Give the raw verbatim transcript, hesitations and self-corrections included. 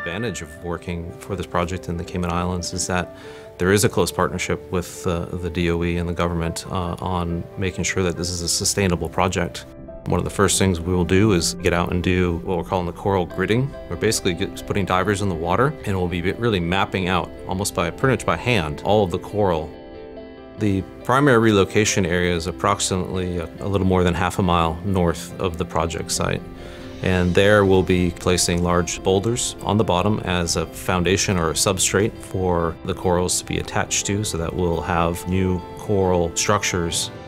advantage of working for this project in the Cayman Islands is that there is a close partnership with uh, the D O E and the government uh, on making sure that this is a sustainable project. One of the first things we will do is get out and do what we're calling the coral gridding. We're basically just putting divers in the water, and we'll be really mapping out, almost by pretty much by hand, all of the coral. The primary relocation area is approximately a, a little more than half a mile north of the project site. And there we'll be placing large boulders on the bottom as a foundation or a substrate for the corals to be attached to, so that we'll have new coral structures